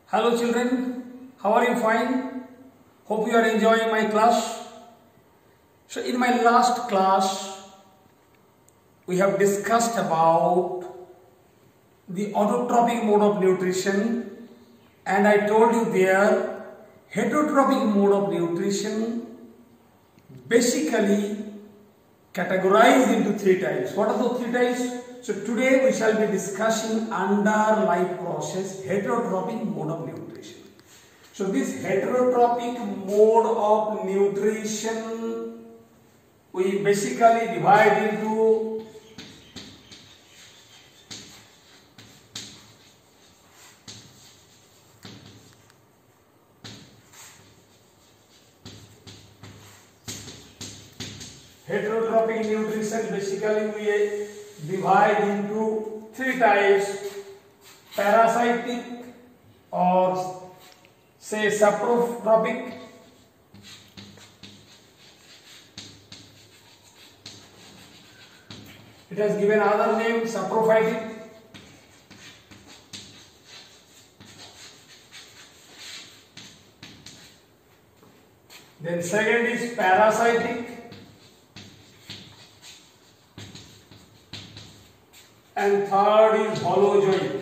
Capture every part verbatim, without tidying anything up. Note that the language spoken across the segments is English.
Hello children, how are you? Fine? Hope you are enjoying my class. So in my last class, we have discussed about the autotrophic mode of nutrition, and I told you there heterotrophic mode of nutrition basically categorized into three types. What are those three types? So today we shall be discussing under life process heterotrophic mode of nutrition. So this heterotrophic mode of nutrition we basically divide into heterotrophic nutrition basically we divide into three types: parasitic or say saprotrophic, it has given other name saprophytic, then second is parasitic, and third is holozoic.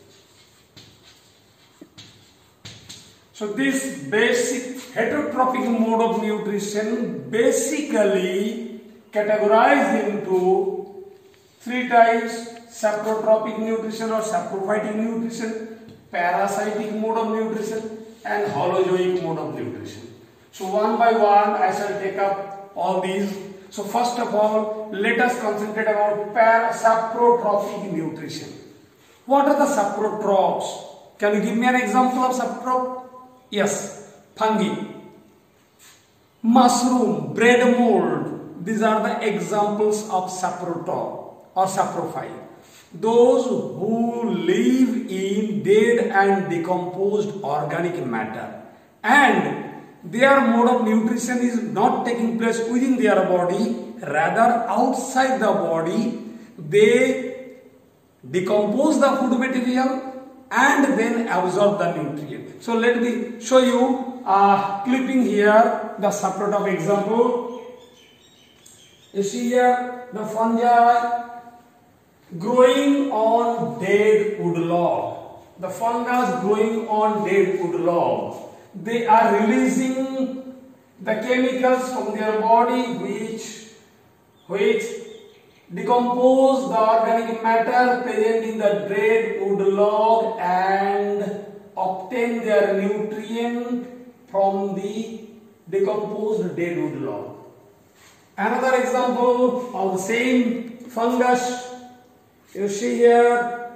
So this basic heterotrophic mode of nutrition basically categorized into three types: saprotrophic nutrition or saprophytic nutrition, parasitic mode of nutrition, and holozoic mode of nutrition. So one by one I shall take up all these. So first of all, let us concentrate about saprotrophic nutrition. What are the saprotrophs? Can you give me an example of saprotroph? Yes, fungi, mushroom, bread mold. These are the examples of saprotroph or saprophyte. Those who live in dead and decomposed organic matter, and their mode of nutrition is not taking place within their body, rather outside the body. They decompose the food material and then absorb the nutrient. So let me show you a clipping here, the saprotroph example. You see here the fungi growing on dead wood log. The fungus growing on dead wood log. They are releasing the chemicals from their body which, which decompose the organic matter present in the dead wood log and obtain their nutrient from the decomposed dead wood log. Another example of the same fungus, you see here,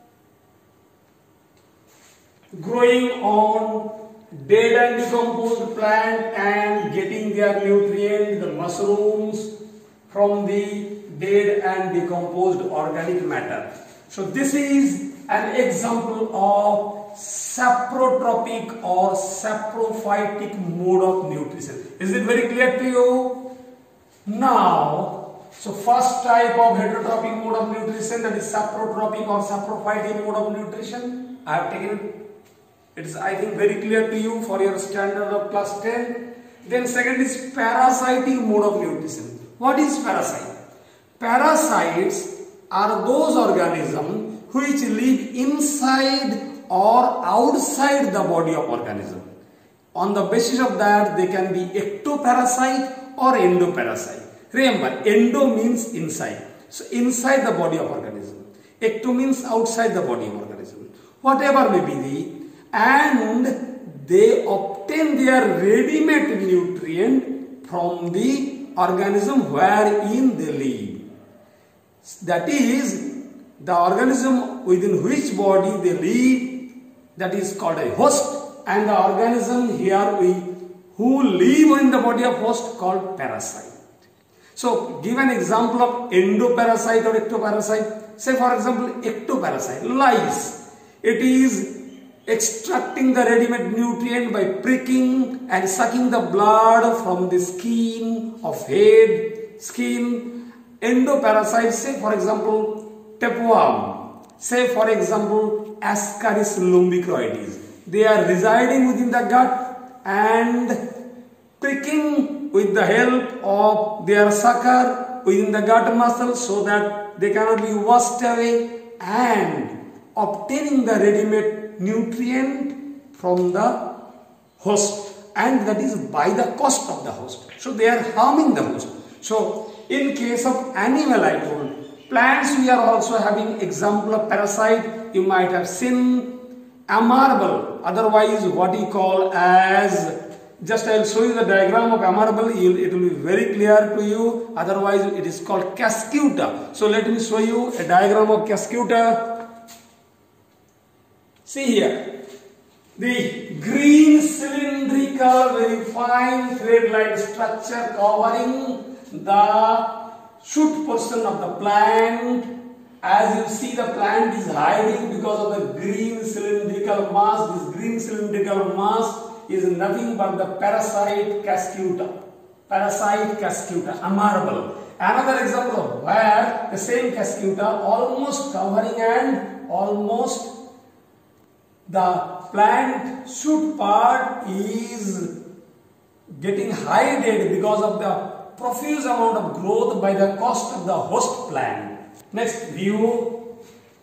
growing on dead and decomposed plant and getting their nutrient, the mushrooms, from the dead and decomposed organic matter. So this is an example of saprotrophic or saprophytic mode of nutrition. Is it very clear to you? Now, so first type of heterotrophic mode of nutrition, that is saprotrophic or saprophytic mode of nutrition, I have taken it. It is, I think, very clear to you for your standard of class ten. Then second is parasitic mode of nutrition. What is parasite? Parasites are those organisms which live inside or outside the body of organism. On the basis of that, they can be ectoparasite or endoparasite. Remember, endo means inside. So inside the body of organism. Ecto means outside the body of organism. Whatever may be the, and they obtain their ready-made nutrient from the organism wherein they live. That is, the organism within which body they live, that is called a host, and the organism here we who live in the body of host called parasite. So give an example of endoparasite or ectoparasite. Say for example ectoparasite, lice. It is extracting the ready-made nutrient by pricking and sucking the blood from the skin of head, skin. Endoparasites, say for example tapeworm, say for example Ascaris lumbricoides. they are residing within the gut and pricking with the help of their sucker within the gut muscles so that they cannot be washed away, and obtaining the ready-made nutrient from the host, and that is by the cost of the host. So they are harming the host. So in case of animal, I told, plants we are also having example of parasite. You might have seen amarble, otherwise what you call as, just I will show you the diagram of amarble, it will be very clear to you, otherwise it is called cascuta. So let me show you a diagram of cascuta. See here, the green cylindrical very fine thread-like structure covering the shoot portion of the plant. As you see, the plant is hiding because of the green cylindrical mass. This green cylindrical mass is nothing but the parasite cascuta. Parasite cascuta, amarble. Another example of where the same cascuta almost covering and almost the plant shoot part is getting hided because of the profuse amount of growth by the cost of the host plant. Next view,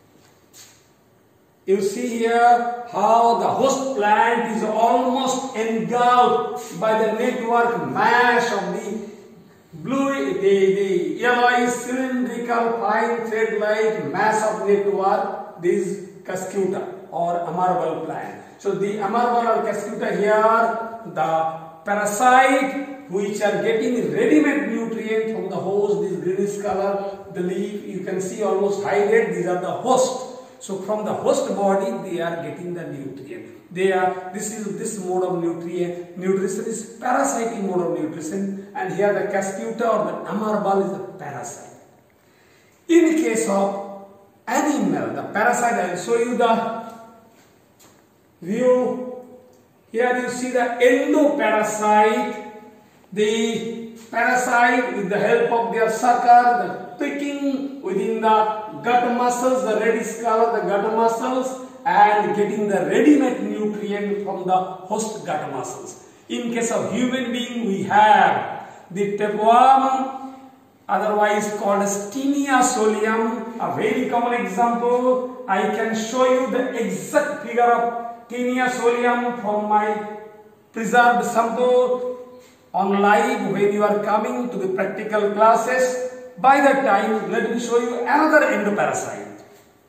you see here how the host plant is almost engulfed by the network mesh of the blue, the, the yellow cylindrical fine thread-like mass of network. This cascuta or amarble plant. So the amarble or cascuta here, the parasite which are getting ready-made nutrient from the host, this greenish color, the leaf, you can see almost hided, these are the host. So from the host body, they are getting the nutrient. They are, this is this mode of nutrient, nutrition is parasitic mode of nutrition, and here the cascuta or the amarble is the parasite. In case of animal, the parasite, I will show you the view. Here you see the endoparasite. The parasite, with the help of their sucker, the picking within the gut muscles, the reddish color, the gut muscles, and getting the ready-made nutrient from the host gut muscles. In case of human being, we have the tapeworm, otherwise called as Taenia solium, a very common example. I can show you the exact figure of Taenia solium from my preserved sample on live when you are coming to the practical classes. By that time, let me show you another endoparasite.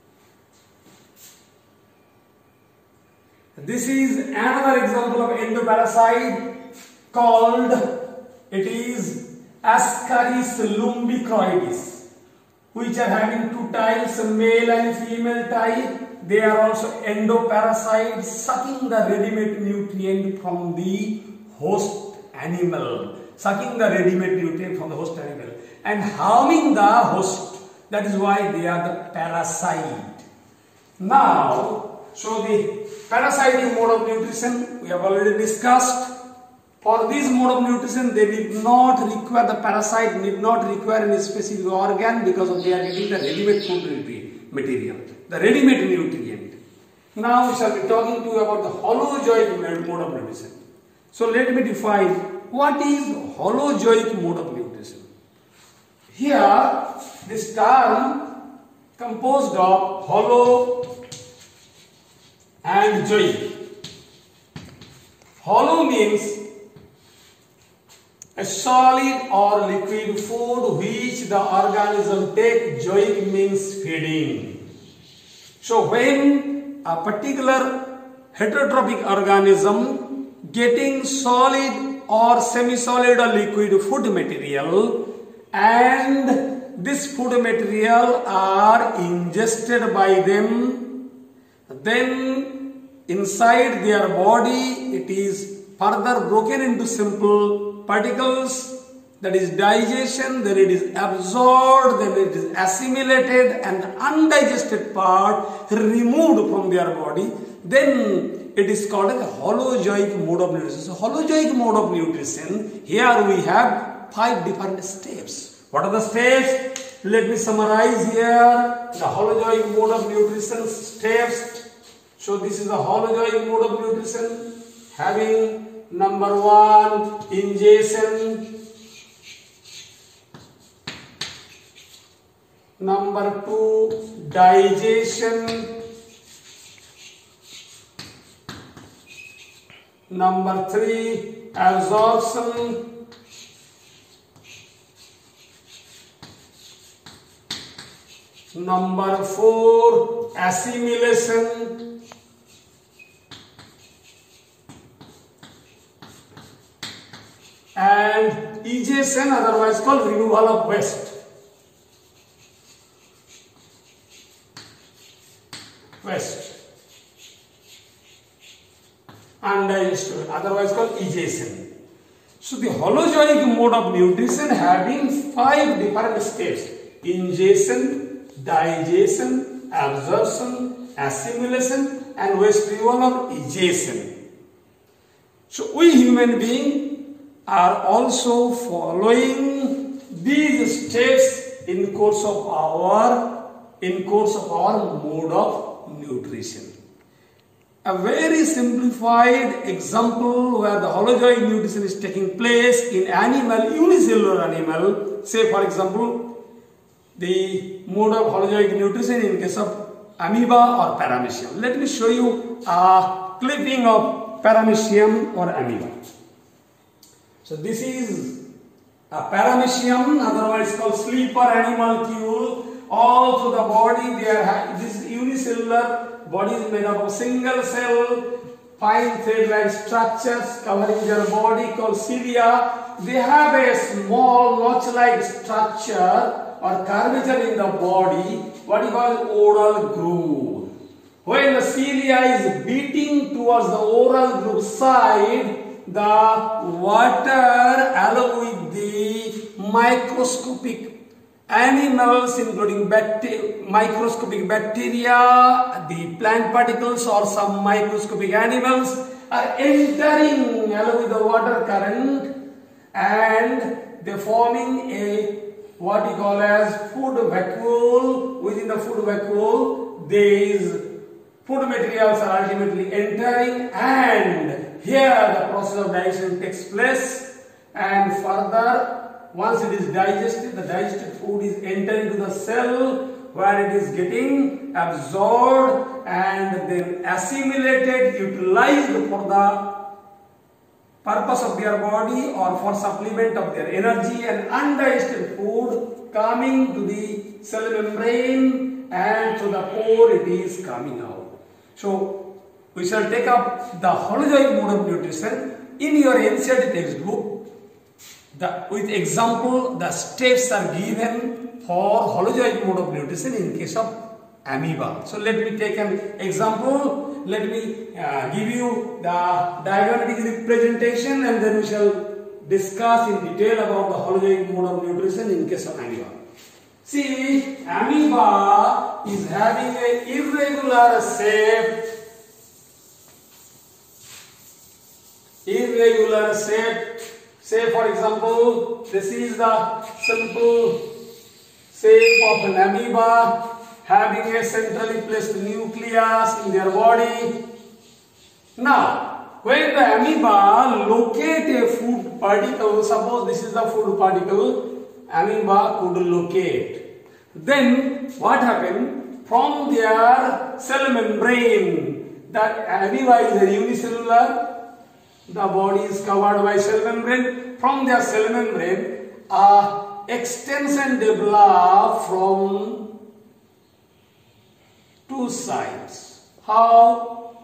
This is another example of endoparasite called, it is Ascaris lumbicroides, which are having two types, male and female type. They are also endoparasites sucking the ready-made nutrient from the host animal, sucking the ready-made nutrient from the host animal and harming the host. That is why they are the parasite. Now, so the parasitic mode of nutrition we have already discussed. For this mode of nutrition, they did not require, the parasite need not require any specific organ because of they are getting the ready-made food material, the ready-made nutrient. Now we shall be talking to you about the holozoic mode of nutrition. So let me define what is holozoic mode of nutrition. Here, this term composed of holo and zoic. Holo means a solid or liquid food which the organism takes. Zoic means feeding. So when a particular heterotrophic organism getting solid or semi-solid or liquid food material, and this food material are ingested by them, then inside their body it is further broken into simple particles, that is digestion, then it is absorbed, then it is assimilated, and the undigested part removed from their body, then it is called a holozoic mode of nutrition. So holozoic mode of nutrition, here we have five different steps. What are the steps? Let me summarize here the holozoic mode of nutrition steps. So this is the holozoic mode of nutrition, having number one, ingestion, number two, digestion, number three, absorption, number four, assimilation, and egestion, otherwise called removal of waste. Waste. Undigested, otherwise called egestion. So the holozoic mode of nutrition having five different steps: ingestion, digestion, absorption, assimilation, and waste removal or egestion. So we human beings are also following these steps in course of our in course of our mode of nutrition. A very simplified example where the holozoic nutrition is taking place in animal, unicellular animal, say for example the mode of holozoic nutrition in case of amoeba or paramecium. Let me show you a clipping of paramecium or amoeba. So this is a paramecium, otherwise called sleeper animalcule. All through the body, they are this unicellular body is made up of single cell, fine thread-like structures covering their body called cilia. They have a small notch-like structure or curvature in the body, what we call oral groove. When the cilia is beating towards the oral groove side, the water along with the microscopic animals including bacteria, microscopic bacteria, the plant particles or some microscopic animals are entering along with the water current, and they forming a what we call as food vacuole. Within the food vacuole, these food materials are ultimately entering, and here the process of digestion takes place, and further once it is digested, the digested food is entering to the cell where it is getting absorbed and then assimilated, utilized for the purpose of their body or for supplement of their energy, and undigested food coming to the cell membrane and to the pore it is coming out. So we shall take up the holozoic mode of nutrition in your N C E R T textbook. The, with example, the steps are given for holozoic mode of nutrition in case of amoeba. So let me take an example. Let me uh, give you the diagrammatic representation, and then we shall discuss in detail about the holozoic mode of nutrition in case of amoeba. See, amoeba is having an irregular shape. Irregular shape. Say for example, this is the simple shape of an amoeba having a centrally placed nucleus in their body. Now, when the amoeba locate a food particle, suppose this is the food particle, amoeba could locate. Then what happened? From their cell membrane, that amoeba is a unicellular, the body is covered by cell membrane. From their cell membrane, a extension develop from two sides. How?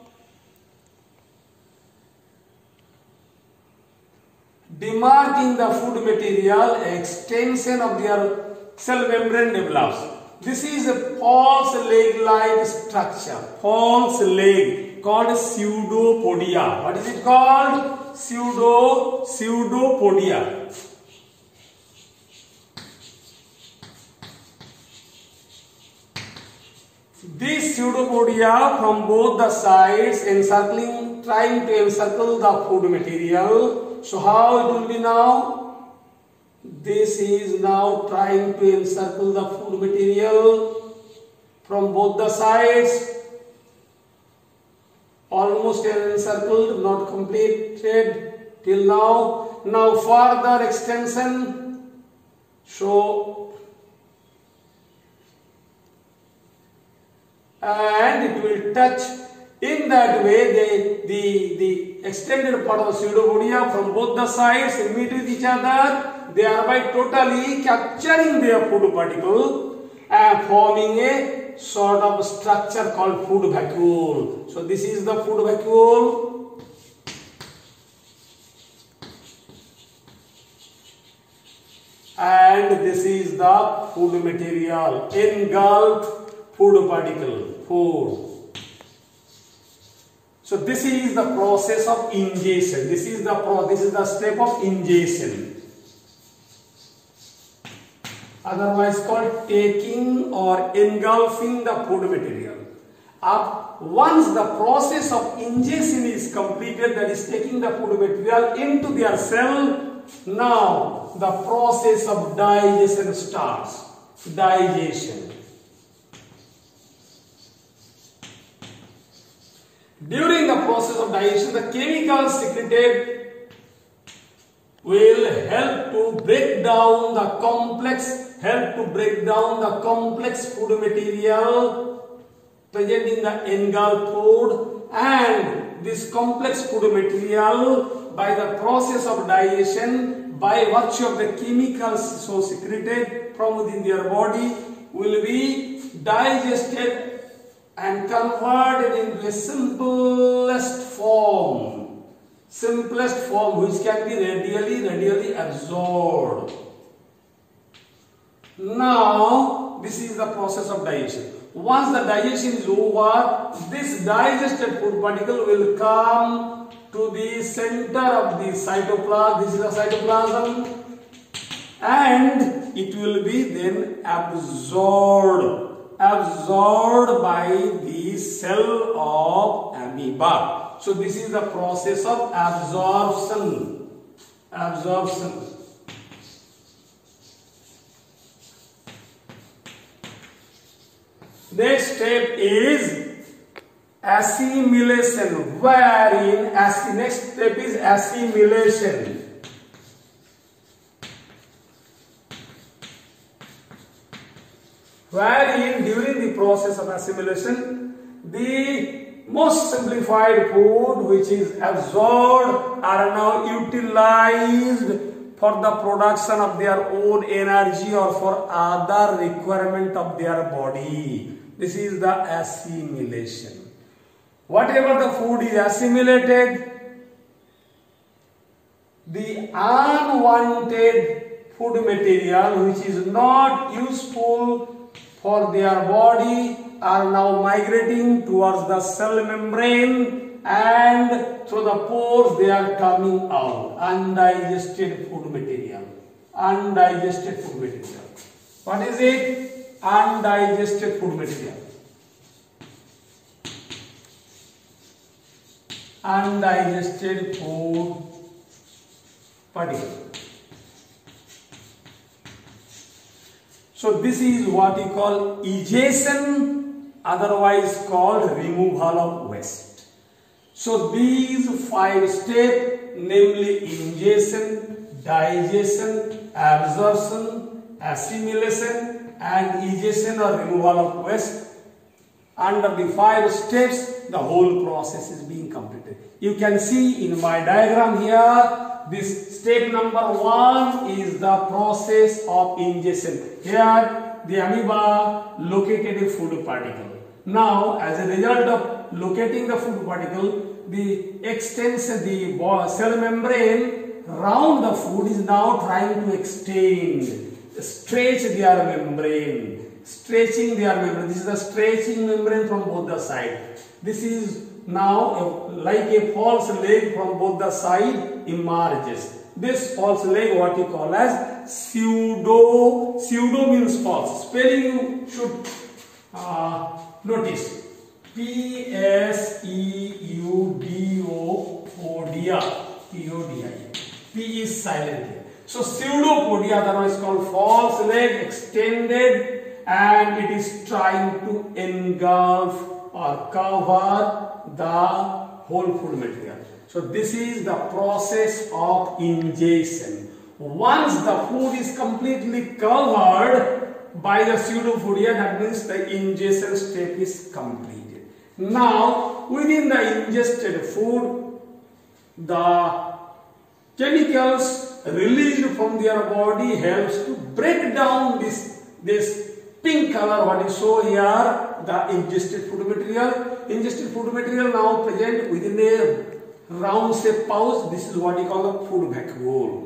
Demarking the food material, extension of their cell membrane develops. This is a false leg-like structure. False leg called pseudopodia. What is it called? Pseudo pseudopodia. This pseudopodia from both the sides encircling, trying to encircle the food material. So how it will be now? This is now trying to encircle the food material from both the sides. almost encircled, not completed till now. Now further extension, so and it will touch. In that way, the, the, the extended part of the pseudopodia from both the sides meet with each other, thereby totally capturing their food particle and forming a sort of structure called food vacuole. So this is the food vacuole. And this is the food material, engulfed food particle, food. So this is the process of ingestion. This is the pro this is the step of ingestion, otherwise called taking or engulfing the food material. Up once the process of ingestion is completed, that is taking the food material into their cell, now the process of digestion starts. Digestion. During the process of digestion, the chemicals secreted will help to break down the complex, help to break down the complex food material present in the engulfed food, and this complex food material, by the process of digestion, by virtue of the chemicals so secreted from within their body, will be digested and converted into a simplest form, simplest form which can be readily, readily absorbed. Now, this is the process of digestion. Once the digestion is over, this digested food particle will come to the center of the cytoplasm. This is the cytoplasm, and it will be then absorbed. absorbed by the cell of amoeba. So this is the process of absorption. Absorption. Next step is assimilation, wherein as the next step is assimilation. Wherein during the process of assimilation, the most simplified food which is absorbed are now utilized for the production of their own energy or for other requirement of their body. This is the assimilation. Whatever the food is assimilated, the unwanted food material which is not useful for their body are now migrating towards the cell membrane, and through the pores they are coming out. Undigested food material. Undigested food material. What is it? Undigested food material. Undigested food particle. So this is what we call egestion, otherwise called removal of waste. So these five steps, namely ingestion, digestion, absorption, assimilation and egestion or removal of waste, under the five steps the whole process is being completed. You can see in my diagram here, this step number one is the process of ingestion. Here the amoeba located a food particle. Now as a result of locating the food particle, the extends the cell membrane round the food is now trying to extend, stretch their membrane, stretching their membrane. This is the stretching membrane from both the sides. This is now a, like a false leg from both the side emerges. This false leg what you call as pseudo. Pseudo means false. Spelling you should uh, notice. P S E U D O podia. P O D I. P is silent here. So pseudopodia, otherwise called false leg, extended, and it is trying to engulf or cover the whole food material. So this is the process of ingestion. Once the food is completely covered by the pseudophodia, that means the ingestion step is completed. Now, within the ingested food, the chemicals released from their body helps to break down this, this pink color, what is shown here, the ingested food material. Ingested food material now present within a round shaped pouch. This is what we call the food vacuole.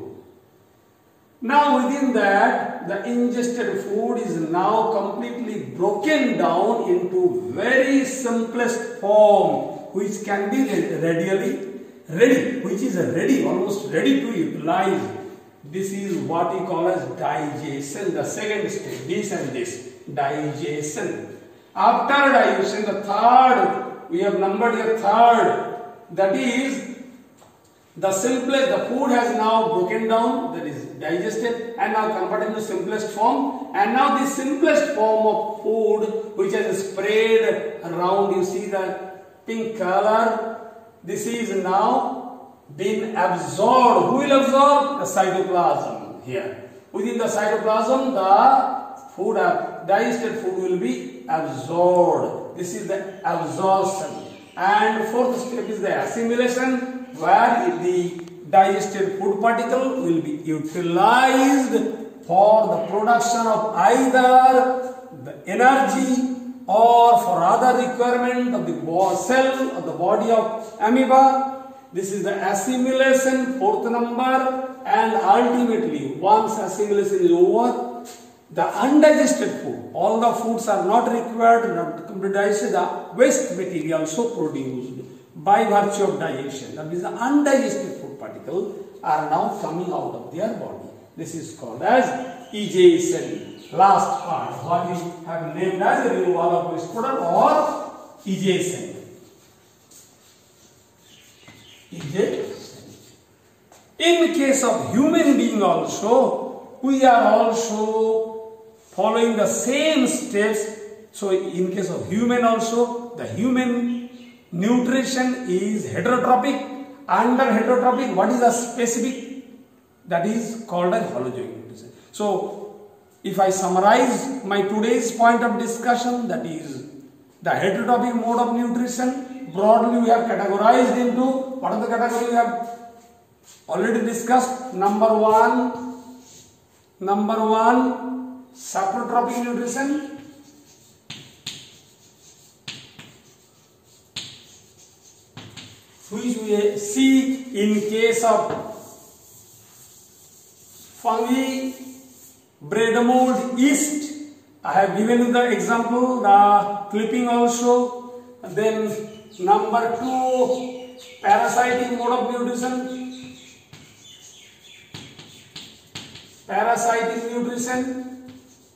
Now within that, the ingested food is now completely broken down into very simplest form, which can be readily ready, which is ready, almost ready to utilize. This is what we call as digestion. The second step, this and this, digestion. After digestion, the third, we have numbered here third, that is the simplest, the food has now broken down, that is digested, and now converted into simplest form. And now the simplest form of food, which has spread around, you see the pink color, this is now been absorbed. Who will absorb? The cytoplasm here. Within the cytoplasm, the food, digested food will be absorbed. This is the absorption. And fourth step is the assimilation, where the digested food particle will be utilized for the production of either the energy or for other requirement of the cell or the body of amoeba. This is the assimilation, fourth number, and ultimately once assimilation is over, the undigested food, all the foods are not required, not to be digested, the waste material also produced by virtue of digestion. That means the undigested food particles are now coming out of their body. This is called as egestion. Last part, what we have named as the removal of waste product or egestion. Egestion. In case of human being also, we are also following the same steps. So in case of human also, the human nutrition is heterotrophic. Under heterotrophic, what is the specific? That is called as holozoic nutrition. So if I summarize my today's point of discussion, that is the heterotrophic mode of nutrition, broadly we have categorized into, what are the categories we have already discussed? Number one, number one, saprotrophic nutrition. Which we see in case of fungi, bread mold, yeast. I have given you the example, the clipping also. Then number two, parasitic mode of nutrition. Parasitic nutrition.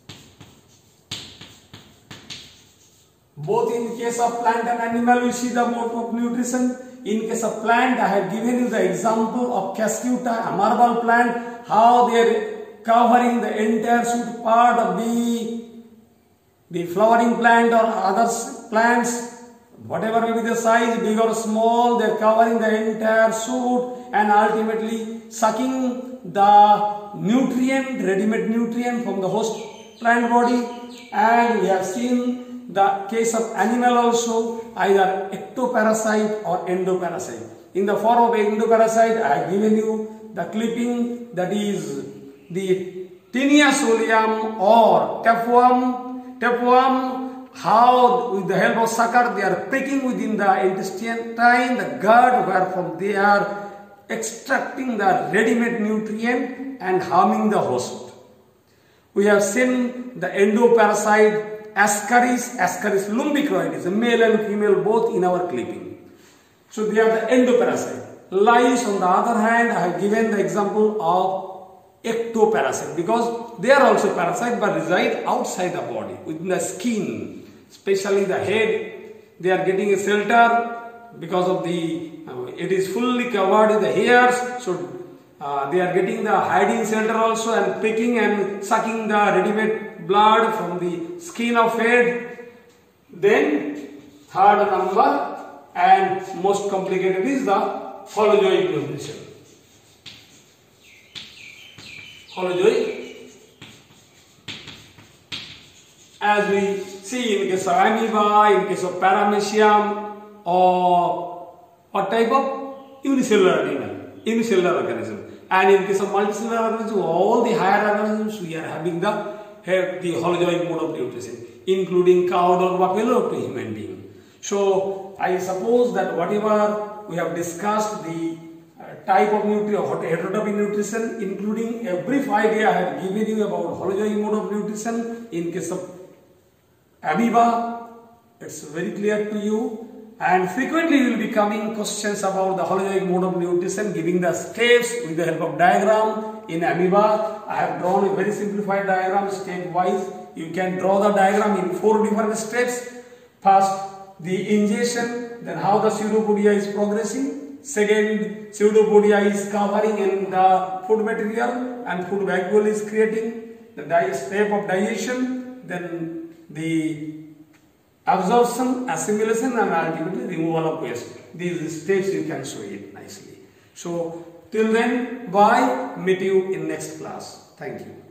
Both in case of plant and animal, we see the mode of nutrition. In case of plant, I have given you the example of Cascuta, a marble plant, how they are covering the entire shoot part of the, the flowering plant or other plants, whatever may be the size, big or small, they are covering the entire shoot and ultimately sucking the nutrient, ready-made nutrient from the host plant body. And we have seen the case of animal also, either ectoparasite or endoparasite. In the form of endoparasite, I have given you the clipping, that is the Taenia solium or tapeworm. Tapeworm, how with the help of sucker they are pricking within the intestine, the gut, where from they are extracting the ready-made nutrient and harming the host. We have seen the endoparasite, Ascaris, Ascaris lumbicoides, male and female both in our clipping. So they are the endoparasite. Lice, on the other hand, I have given the example of ectoparasite, because they are also parasite but reside outside the body, within the skin, especially the head. They are getting a shelter because of the, uh, it is fully covered with the hairs, so uh, they are getting the hiding shelter also and picking and sucking the ready-made blood from the skin of head. Then third number, and most complicated is the holozoic nutrition. Holozoic, as we see in case of amoeba, in case of paramecium, or what type of unicellular animal, unicellular organism. And in case of multicellular organisms, all the higher organisms, we are having the have the holozoic mode of nutrition, including cow, dog, buffalo to human being. So I suppose that whatever we have discussed, the uh, type of nutrition, heterotrophic nutrition, including every five day I have given you about holozoic mode of nutrition. In case of amoeba, it's very clear to you. And frequently will be coming questions about the holozoic mode of nutrition, giving the steps with the help of diagram. In amoeba, I have drawn a very simplified diagram step wise. You can draw the diagram in four different steps. First, the ingestion, then how the pseudopodia is progressing. Second, pseudopodia is covering in the food material and food vacuole is creating. The step of digestion, then the absorption, assimilation, and ultimately removal of waste. These steps you can show it nicely. So till then, bye. Meet you in next class. Thank you.